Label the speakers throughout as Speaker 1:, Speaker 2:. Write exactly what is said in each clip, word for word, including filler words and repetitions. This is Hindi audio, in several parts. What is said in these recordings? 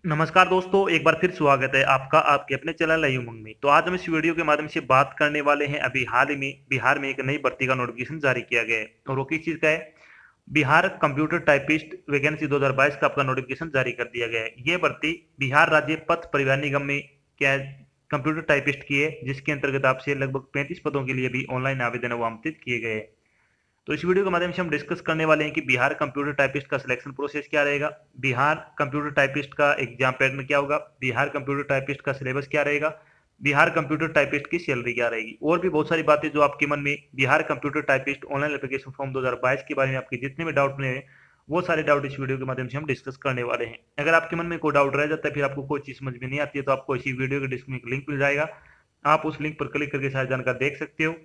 Speaker 1: नमस्कार दोस्तों, एक बार फिर स्वागत है आपका आपके अपने चैनल लाइव उमंग में। तो आज हम इस वीडियो के माध्यम से बात करने वाले हैं अभी हाल ही में बिहार में एक नई भर्ती का नोटिफिकेशन जारी किया गया है और वो किस चीज़ का है। बिहार कंप्यूटर टाइपिस्ट वैकेंसी दो हज़ार बाईस का आपका नोटिफिकेशन जारी कर दिया गया है। ये भर्ती बिहार राज्य पथ परिवहन निगम में क्या है, कंप्यूटर टाइपिस्ट की है, जिसके अंतर्गत आपसे लगभग पैंतीस पदों के लिए भी ऑनलाइन आवेदन वो आमंत्रित किए गए हैं। तो इस वीडियो के माध्यम से हम डिस्कस करने वाले हैं कि बिहार कंप्यूटर टाइपिस्ट का सिलेक्शन प्रोसेस क्या रहेगा, बिहार कंप्यूटर टाइपिस्ट का एग्जाम पैटर्न क्या होगा, बिहार कंप्यूटर टाइपिस्ट का सिलेबस क्या रहेगा, बिहार कंप्यूटर टाइपिस्ट की सैलरी क्या रहेगी और भी बहुत सारी बातें जो आपके मन में Bihar computer typist online application form दो हज़ार बाईस के बारे में आपके जितने भी डाउट हैं वो सारे डाउट इस वीडियो के माध्यम से हम डिस्कस करने वाले हैं। अगर आपके मन में कोई डाउट रह जाता है, फिर आपको कोई चीज समझ में नहीं आती है, तो आपको इसी वीडियो के डिस्क्रिप्शन में लिंक मिल जाएगा, आप उस लिंक पर क्लिक करके सारी जानकारी देख सकते हो।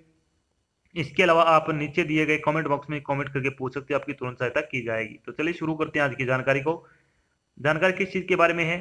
Speaker 1: इसके अलावा आप नीचे दिए गए कमेंट बॉक्स में कमेंट करके पूछ सकते हो, आपकी तुरंत सहायता की जाएगी। तो चलिए शुरू करते हैं आज की जानकारी को। जानकारी किस चीज के बारे में है,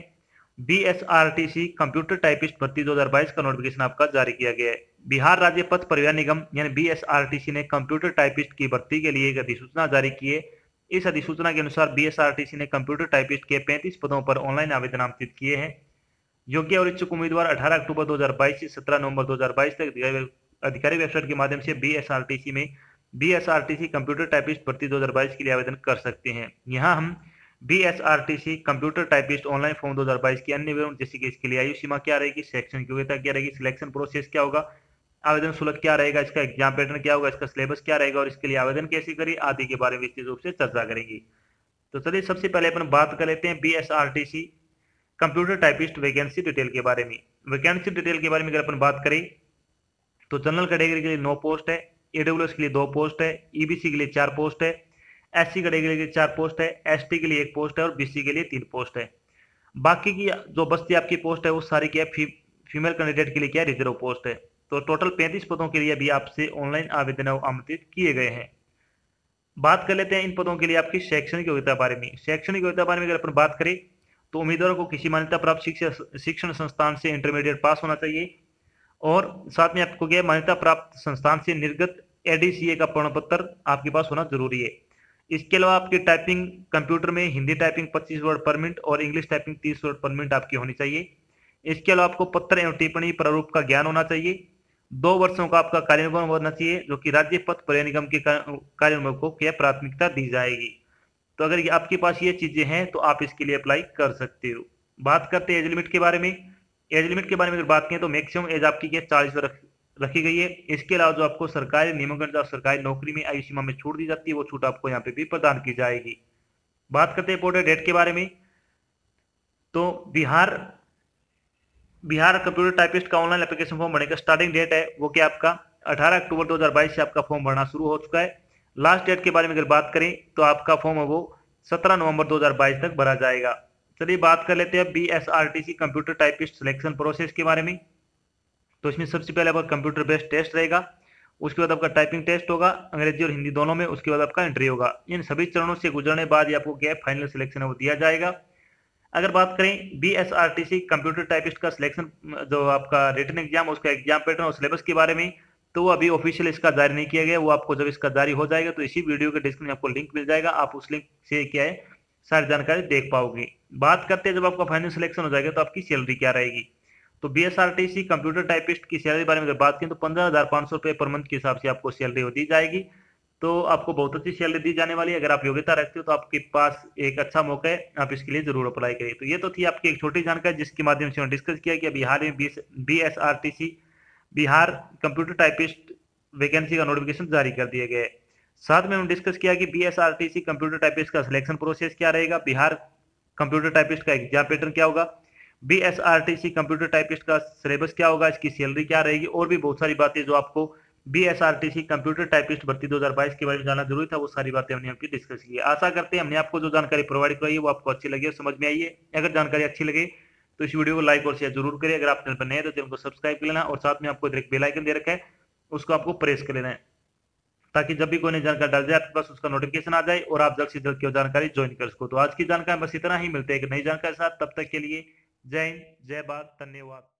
Speaker 1: बीएसआरटीसी कंप्यूटर टाइपिस्ट भर्ती दो हज़ार बाईस का नोटिफिकेशन आपका जारी किया गया है। बिहार राज्य पथ परिवहन निगम यानी बीएसआरटीसी ने कंप्यूटर टाइपिस्ट की भर्ती के लिए एक अधिसूचना जारी की है। इस अधिसूचना के अनुसार बीएसआरटीसी ने कंप्यूटर टाइपिस्ट के पैंतीस पदों पर ऑनलाइन आवेदन आमंत्रित किए हैं। योग्य और इच्छुक उम्मीदवार अठारह अक्टूबर दो हज़ार बाईस से सत्रह नवंबर दो हज़ार बाईस तक अधिकारी वेबसाइट के माध्यम से बीएसआरटीसी में बीएसआरटीसी कंप्यूटर टाइपिस्ट भर्ती दो हज़ार बाईस के लिए आवेदन कर सकते हैं। यहाँ हम BSRTC computer typist online form दो हज़ार बाईस की अन्य विवरण जैसे कि इसके लिए आयु सीमा क्या रहेगी, शैक्षणिक योग्यता क्या रहेगी, सिलेक्शन प्रोसेस क्या होगा, आवेदन शुल्क क्या रहेगा, इसका एग्जाम पैटर्न क्या होगा, इसका सिलेबस क्या रहेगा और इसके लिए आवेदन कैसे करें आदि के बारे में विस्तृत रूप से चर्चा करेंगे। तो चलिए सबसे पहले अपन बात कर लेते हैं BSRTC computer typist vacancy detail के बारे में। वैकेंसी डिटेल के बारे में अगर अपन बात करें तो जनरल कैटेगरी के लिए नौ पोस्ट है, ईडब्ल्यूएस के लिए दो पोस्ट है, ईबीसी के लिए चार पोस्ट है, एससी कैटेगरी के लिए चार पोस्ट है, एसटी के लिए एक पोस्ट है और बीसी के लिए तीन पोस्ट है। बाकी की जो बस्ती आपकी पोस्ट है वो सारी क्या फी, फीमेल कैंडिडेट के लिए क्या रिजर्व पोस्ट है। तो टोटल पैंतीस पदों के लिए भी आपसे ऑनलाइन आवेदन आमंत्रित किए गए हैं। बात कर लेते हैं इन पदों के लिए आपकी शैक्षणिक योग्यता बारे में। शैक्षणिक योग्यता बारे में अगर अपन बात करें तो उम्मीदवारों को किसी मान्यता प्राप्त शिक्षा शिक्षण संस्थान से इंटरमीडिएट पास होना चाहिए और साथ में आपको क्या मान्यता प्राप्त संस्थान से निर्गत एडीसीए का प्रमाण पत्र आपके पास होना जरूरी है। इसके अलावा आपकी टाइपिंग कंप्यूटर में हिंदी टाइपिंग पच्चीस वर्ड पर मिनट और इंग्लिश टाइपिंग तीस वर्ड पर मिनट आपकी होनी चाहिए। इसके अलावा आपको पत्र एवं टिप्पणी प्रारूप का ज्ञान होना चाहिए। दो वर्षों का आपका कार्यानुभव होना चाहिए, जो कि राज्य पथ परिवहन निगम के कार्यानुभव को क्या प्राथमिकता दी जाएगी। तो अगर आपके पास ये चीजें हैं तो आप इसके लिए अप्लाई कर सकते हो। बात करते हैं एज लिमिट के बारे में। एज लिमिट के बारे में अगर बात करें तो मैक्सिमम एज आपकी क्या चालीस वर्ष रखी गई है। इसके अलावा जो आपको सरकारी नियमों के अनुसार सरकारी नौकरी में आयु सीमा में छूट दी जाती है, वो छूट आपको यहाँ पे भी प्रदान की जाएगी। बात करते हैं इम्पोर्टेंट डेट के बारे में। तो बिहार बिहार कंप्यूटर टाइपिस्ट का ऑनलाइन एप्लीकेशन फॉर्म भरने का स्टार्टिंग डेट है वो क्या आपका अठारह अक्टूबर दो हज़ार बाईस से आपका फॉर्म भरना शुरू हो चुका है। लास्ट डेट के बारे में अगर बात करें तो आपका फॉर्म है वो सत्रह नवंबर दो हज़ार बाईस तक भरा जाएगा। चलिए बात कर लेते हैं BSRTC computer typist selection process के बारे में। तो इसमें सबसे पहले आपका कंप्यूटर बेस्ड टेस्ट रहेगा, उसके बाद आपका टाइपिंग टेस्ट होगा अंग्रेजी और हिंदी दोनों में, उसके बाद आपका एंट्री होगा। इन सभी चरणों से गुजरने बाद ही आपको क्या फाइनल सिलेक्शन है वो दिया जाएगा। अगर बात करें बीएसआरटीसी कंप्यूटर टाइपिस्ट का सिलेक्शन जो आपका रिटन एग्जाम उसका एग्जाम पैटर्न और सिलेबस के बारे में, तो वो अभी ऑफिशियल इसका जारी नहीं किया गया। वो आपको जब इसका जारी हो जाएगा तो इसी वीडियो के डिस्क्रिप्शन में आपको लिंक मिल जाएगा, आप उस लिंक से क्या है सारी जानकारी देख पाओगे। बात करते हैं जब आपका फाइनल सिलेक्शन हो जाएगा तो आपकी सैलरी क्या रहेगी। तो बीएसआरटीसी कंप्यूटर टाइपिस्ट की सैलरी बारे में अगर बात करें तो पंद्रह हजार पाँच सौ रुपये पर मंथ के हिसाब से आपको सैलरी दी जाएगी। तो आपको बहुत अच्छी सैलरी दी जाने वाली है। अगर आप योग्यता रखते हो तो आपके पास एक अच्छा मौका है, आप इसके लिए जरूर अप्लाई करिए। तो ये तो थी आपकी एक छोटी जानकारी जिसके माध्यम से हमने डिस्कस किया कि बिहार में BSRTC Bihar computer typist vacancy का नोटिफिकेशन जारी कर दिया गया है। साथ में हम डिस्कस किया कि बीएसआरटीसी कंप्यूटर टाइपिस्ट का सिलेक्शन प्रोसेस क्या रहेगा, बिहार कंप्यूटर टाइपिस्ट का एग्जाम पैटर्न क्या होगा, बीएसआरटीसी कंप्यूटर टाइपिस्ट का सिलेबस क्या होगा, इसकी सैलरी क्या रहेगी और भी बहुत सारी बातें जो आपको बीएसआरटीसी कंप्यूटर टाइपिस्ट भर्ती दो हज़ार बाईस के बारे में जानना जरूरी था, वो सारी बातें हमने आपकी डिस्कस की। आशा करते हैं हमने आपको जो जानकारी प्रोवाइड कराई है वो आपको अच्छी लगी और समझ में आई है। अगर जानकारी अच्छी लगे तो इस वीडियो को लाइक और शेयर जरूर करिए। अगर आप चैनल पर नए हैं तो चैनल को सब्सक्राइब कर लेना और साथ में आपको एक बेल आइकन दे रखा है, उसको आपको प्रेस कर लेना है ताकि जब भी कोई नई जानकारी डाल जाए आपके पास उसका नोटिफिकेशन आ जाए और आप जल्द से जल्द की जानकारी ज्वाइन कर सको। तो आज की जानकारी बस इतना ही, मिलते हैं एक नई जानकारी के साथ, तब तक के लिए जय हिंद, जय भारत, धन्यवाद।